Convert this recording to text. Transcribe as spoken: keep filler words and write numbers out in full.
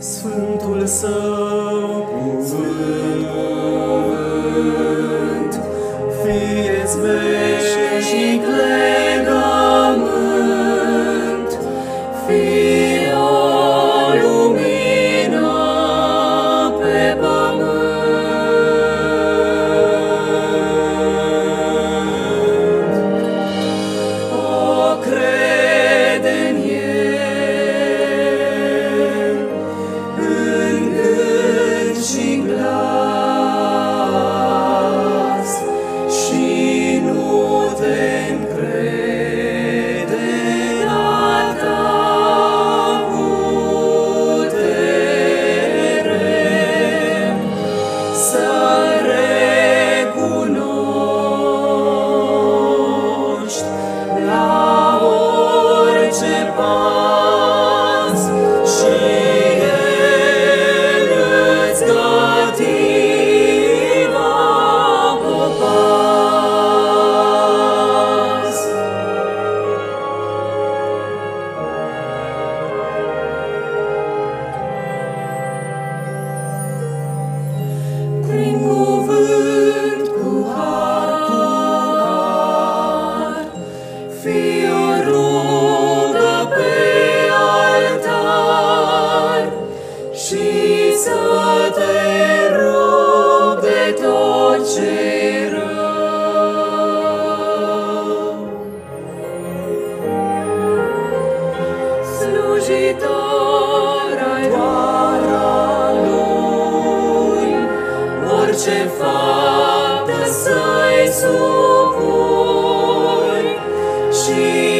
Sfântul Său cuvânt, fie-ți veșnic legământ, fie o lumină pe pământ. O crede în El, în gând și-n glas, și nu te încrede în alta putere, să-L recunoști la orice pas și El îți dă tiva popas. Prin cuvânt cu har, cu har, fie o rugă pe altar și să te rup de tot ce-i rău. Slujitor ai doar al Lui, orice faptă să-i supui și